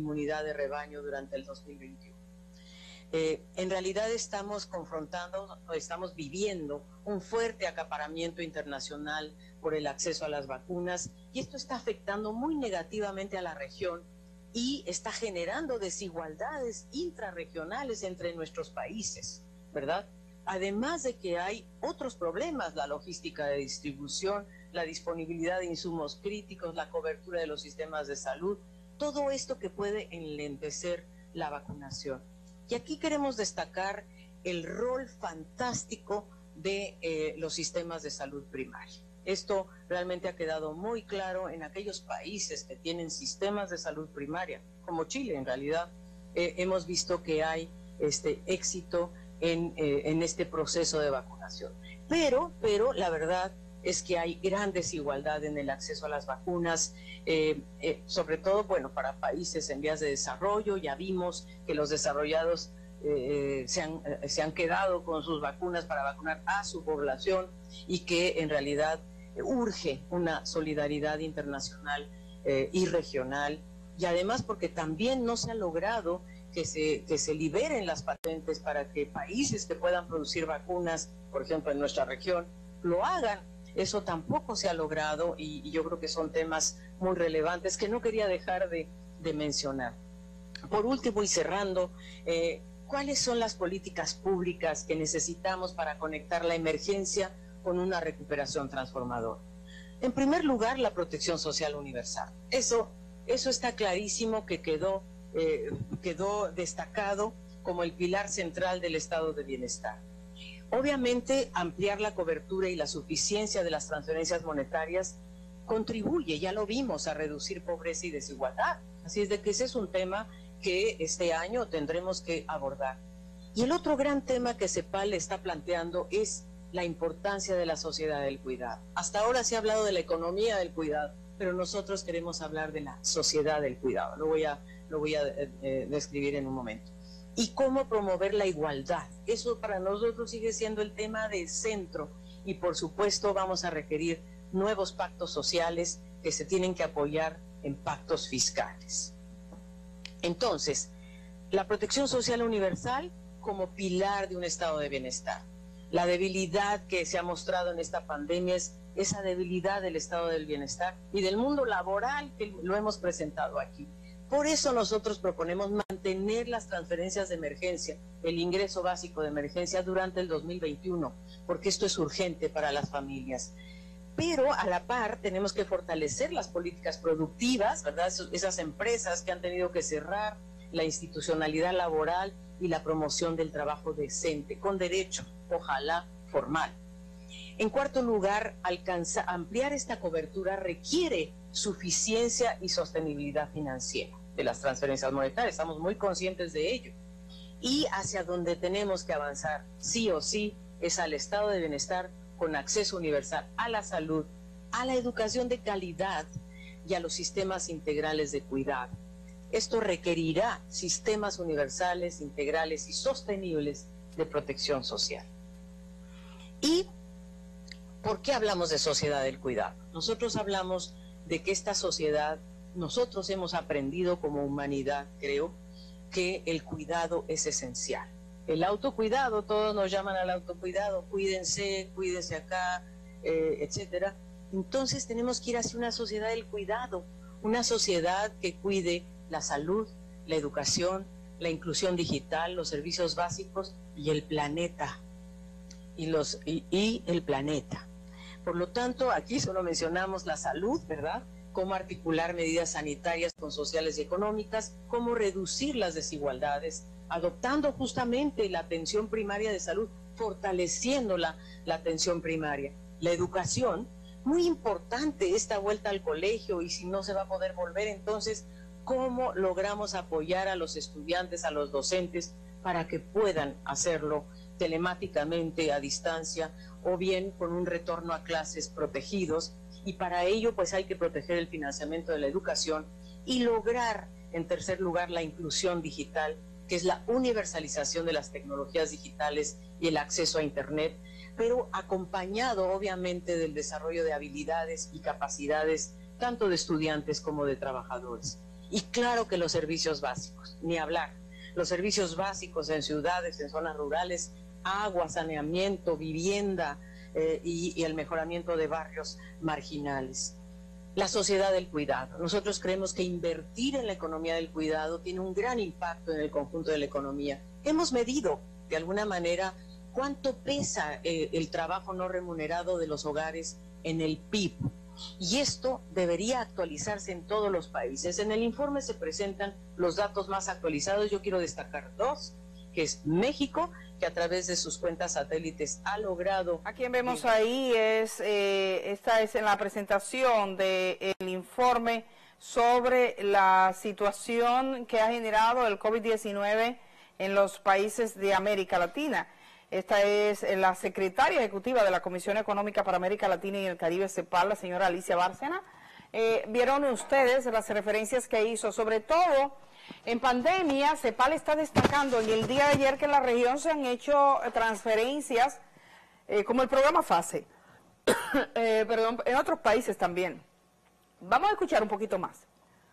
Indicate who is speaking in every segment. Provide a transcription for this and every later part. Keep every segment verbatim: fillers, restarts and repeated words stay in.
Speaker 1: inmunidad de rebaño durante el dos mil veintiuno. Eh, en realidad estamos confrontando, estamos viviendo un fuerte acaparamiento internacional por el acceso a las vacunas, y esto está afectando muy negativamente a la región y está generando desigualdades intrarregionales entre nuestros países, ¿verdad? Además de que hay otros problemas, la logística de distribución, la disponibilidad de insumos críticos, la cobertura de los sistemas de salud, todo esto que puede enlentecer la vacunación. Y aquí queremos destacar el rol fantástico de eh, los sistemas de salud primaria. Esto realmente ha quedado muy claro en aquellos países que tienen sistemas de salud primaria, como Chile en realidad. Eh, hemos visto que hay este éxito en, eh, en este proceso de vacunación. Pero, pero la verdad es que hay gran desigualdad en el acceso a las vacunas, eh, eh, sobre todo, bueno, para países en vías de desarrollo. Ya vimos que los desarrollados eh, se, han, eh, se han quedado con sus vacunas para vacunar a su población, y que en realidad eh, urge una solidaridad internacional eh, y regional, y además porque también no se ha logrado que se, que se liberen las patentes para que países que puedan producir vacunas, por ejemplo en nuestra región, lo hagan. Eso tampoco se ha logrado, y, y yo creo que son temas muy relevantes que no quería dejar de, de mencionar. Por último, y cerrando, eh, ¿cuáles son las políticas públicas que necesitamos para conectar la emergencia con una recuperación transformadora? En primer lugar, la protección social universal. Eso, eso está clarísimo que quedó, eh, quedó destacado como el pilar central del estado de bienestar. Obviamente, ampliar la cobertura y la suficiencia de las transferencias monetarias contribuye, ya lo vimos, a reducir pobreza y desigualdad. Así es de que ese es un tema que este año tendremos que abordar. Y el otro gran tema que CEPAL está planteando es la importancia de la sociedad del cuidado. Hasta ahora se ha hablado de la economía del cuidado, pero nosotros queremos hablar de la sociedad del cuidado. Lo voy a, lo voy a eh, describir en un momento. Y cómo promover la igualdad. Eso para nosotros sigue siendo el tema de centro, y por supuesto vamos a requerir nuevos pactos sociales que se tienen que apoyar en pactos fiscales. Entonces, la protección social universal como pilar de un estado de bienestar. La debilidad que se ha mostrado en esta pandemia es esa debilidad del estado del bienestar y del mundo laboral, que lo hemos presentado aquí. Por eso nosotros proponemos mantener las transferencias de emergencia, el ingreso básico de emergencia durante el dos mil veintiuno, porque esto es urgente para las familias. Pero a la par tenemos que fortalecer las políticas productivas, ¿verdad? Esas empresas que han tenido que cerrar, la institucionalidad laboral y la promoción del trabajo decente, con derecho, ojalá formal. En cuarto lugar, alcanza, ampliar esta cobertura requiere suficiencia y sostenibilidad financiera de las transferencias monetarias. Estamos muy conscientes de ello. Y hacia donde tenemos que avanzar, sí o sí, es al estado de bienestar con acceso universal a la salud, a la educación de calidad y a los sistemas integrales de cuidado. Esto requerirá sistemas universales, integrales y sostenibles de protección social. ¿Y por qué hablamos de sociedad del cuidado? Nosotros hablamos de que esta sociedad, nosotros hemos aprendido como humanidad, creo, que el cuidado es esencial. El autocuidado, todos nos llaman al autocuidado, cuídense, cuídense acá, eh, etcétera. Entonces tenemos que ir hacia una sociedad del cuidado, una sociedad que cuide la salud, la educación, la inclusión digital, los servicios básicos y el planeta. Y, los, y, y el planeta. Por lo tanto, aquí solo mencionamos la salud, ¿verdad? Cómo articular medidas sanitarias con sociales y económicas, cómo reducir las desigualdades, adoptando justamente la atención primaria de salud, fortaleciendo la, la atención primaria. La educación, muy importante esta vuelta al colegio, y si no se va a poder volver, entonces, ¿cómo logramos apoyar a los estudiantes, a los docentes, para que puedan hacerlo telemáticamente, a distancia, o bien con un retorno a clases protegidos? Y para ello pues hay que proteger el financiamiento de la educación y lograr, en tercer lugar, la inclusión digital, que es la universalización de las tecnologías digitales y el acceso a Internet, pero acompañado obviamente del desarrollo de habilidades y capacidades tanto de estudiantes como de trabajadores. Y claro que los servicios básicos, ni hablar. Los servicios básicos en ciudades, en zonas rurales, agua, saneamiento, vivienda eh, y, y el mejoramiento de barrios marginales. La sociedad del cuidado. Nosotros creemos que invertir en la economía del cuidado tiene un gran impacto en el conjunto de la economía. Hemos medido, de alguna manera, cuánto pesa eh, el trabajo no remunerado de los hogares en el P I B. Y esto debería actualizarse en todos los países. En el informe se presentan los datos más actualizados. Yo quiero destacar dos, que es México, que a través de sus cuentas satélites ha logrado...
Speaker 2: A quien vemos ahí es, eh, esta es en la presentación del informe sobre la situación que ha generado el COVID diecinueve en los países de América Latina. Esta es la secretaria ejecutiva de la Comisión Económica para América Latina y el Caribe, CEPAL, la señora Alicia Bárcena. Eh, Vieron ustedes las referencias que hizo, sobre todo en pandemia. CEPAL está destacando en el día de ayer que en la región se han hecho transferencias, eh, como el programa FASE, eh, perdón, en otros países también. Vamos a escuchar un poquito más.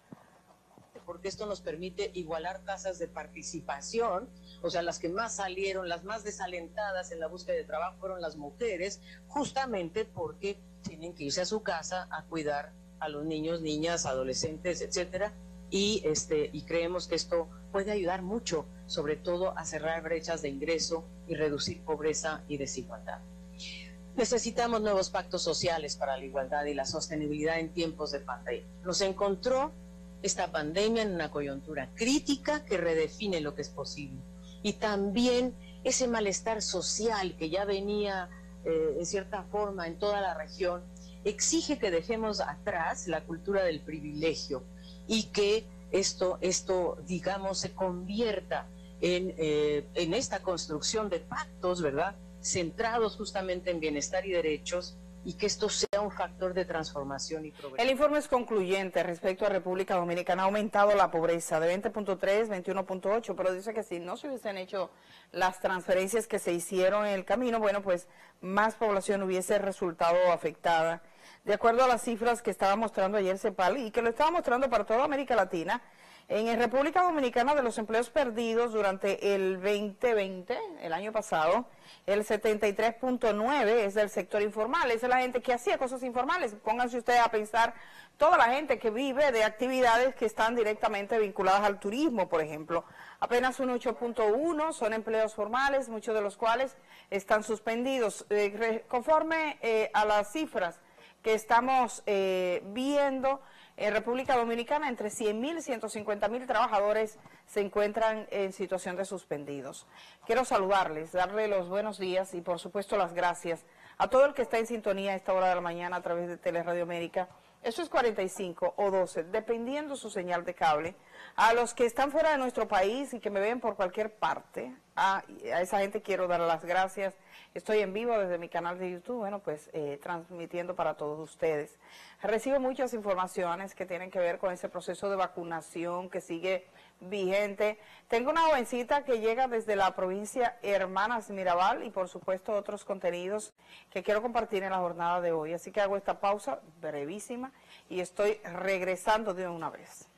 Speaker 1: Porque esto nos permite igualar tasas de participación, o sea, las que más salieron, las más desalentadas en la búsqueda de trabajo fueron las mujeres, justamente porque tienen que irse a su casa a cuidar a los niños, niñas, adolescentes, etcétera, y este y creemos que esto puede ayudar mucho, sobre todo a cerrar brechas de ingreso y reducir pobreza y desigualdad. Necesitamos nuevos pactos sociales para la igualdad y la sostenibilidad en tiempos de pandemia. Nos encontró esta pandemia en una coyuntura crítica que redefine lo que es posible. Y también ese malestar social que ya venía eh, en cierta forma en toda la región, exige que dejemos atrás la cultura del privilegio y que esto, esto digamos, se convierta en, eh, en esta construcción de pactos, ¿verdad?, centrados justamente en bienestar y derechos, y que esto sea un factor de transformación y progreso.
Speaker 2: El informe es concluyente respecto a República Dominicana. Ha aumentado la pobreza de veinte punto tres, veintiuno punto ocho, pero dice que si no se hubiesen hecho las transferencias que se hicieron en el camino, bueno, pues más población hubiese resultado afectada. De acuerdo a las cifras que estaba mostrando ayer CEPAL y que lo estaba mostrando para toda América Latina, en República Dominicana, de los empleos perdidos durante el veinte veinte, el año pasado, el setenta y tres punto nueve es del sector informal. Esa es la gente que hacía cosas informales. Pónganse ustedes a pensar toda la gente que vive de actividades que están directamente vinculadas al turismo, por ejemplo. Apenas un ocho punto uno son empleos formales, muchos de los cuales están suspendidos. Eh, conforme eh, a las cifras que estamos eh, viendo, en República Dominicana, entre cien mil y ciento cincuenta mil trabajadores se encuentran en situación de suspendidos. Quiero saludarles, darle los buenos días y, por supuesto, las gracias a todo el que está en sintonía a esta hora de la mañana a través de Teleradio América. Eso es cuarenta y cinco o doce, dependiendo su señal de cable. A los que están fuera de nuestro país y que me ven por cualquier parte, a, a esa gente quiero dar las gracias. Estoy en vivo desde mi canal de YouTube, bueno, pues eh, transmitiendo para todos ustedes. Recibo muchas informaciones que tienen que ver con ese proceso de vacunación que sigue vigente. Tengo una jovencita que llega desde la provincia Hermanas Mirabal y por supuesto otros contenidos que quiero compartir en la jornada de hoy. Así que hago esta pausa brevísima y estoy regresando de una vez.